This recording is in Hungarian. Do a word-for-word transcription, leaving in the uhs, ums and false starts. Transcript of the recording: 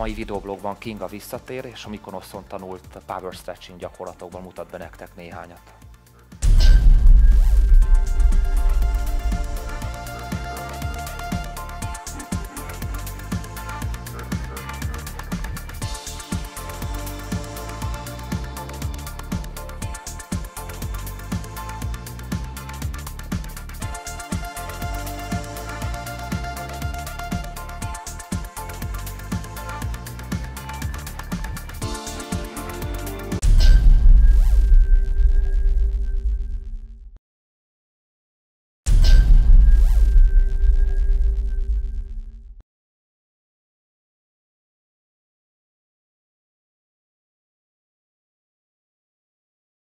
mai videoblogban Kinga visszatér, és a Mykonoszon tanult power stretching gyakorlatokban mutat be nektek néhányat.